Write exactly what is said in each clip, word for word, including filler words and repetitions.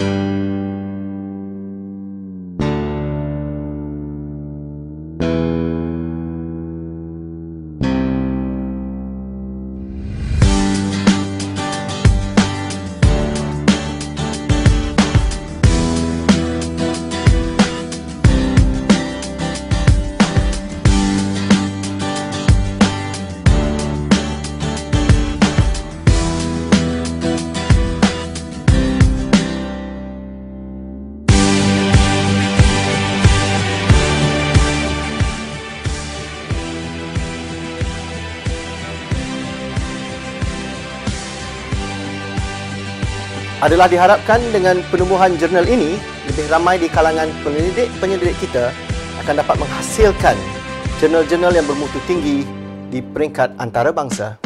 Adalah diharapkan dengan penubuhan jurnal ini, lebih ramai di kalangan penyelidik-penyelidik kita akan dapat menghasilkan jurnal-jurnal yang bermutu tinggi di peringkat antarabangsa.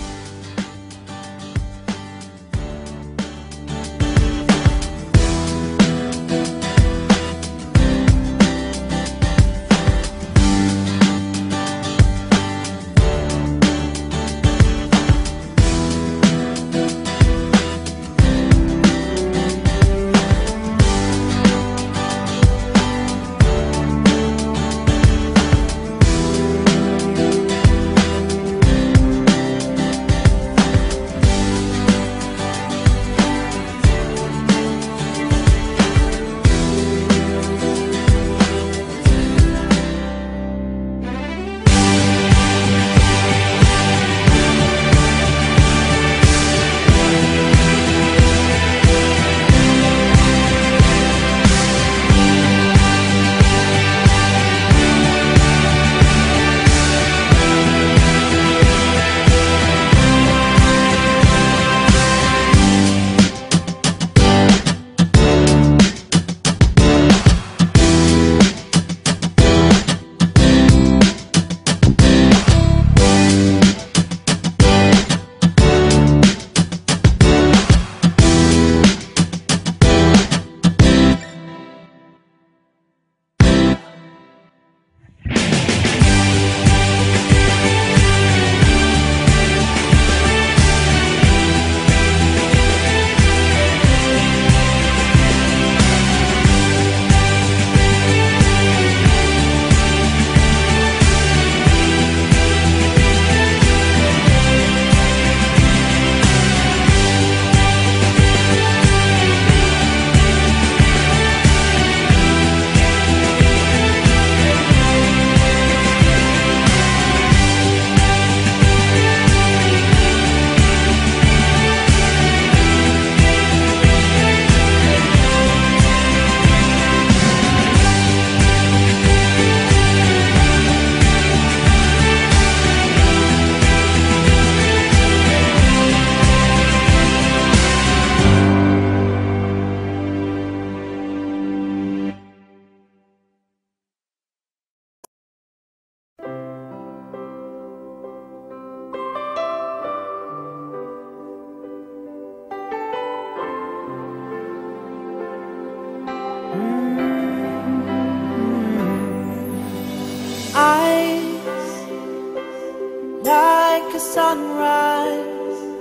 Sunrise,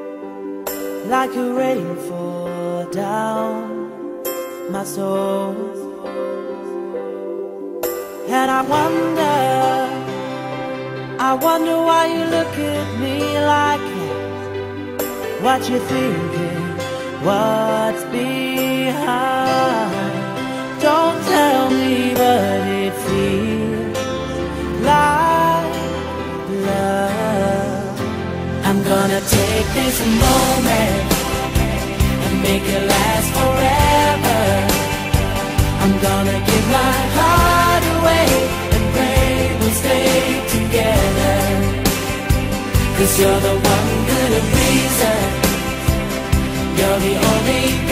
like a rainfall down my soul. And I wonder, I wonder why you look at me like that. What you thinking, what's behind? Don't tell me, but it feels like love. I'm gonna take this moment and make it last forever. I'm gonna give my heart away and pray we'll stay together. Cause you're the one good reason, you're the only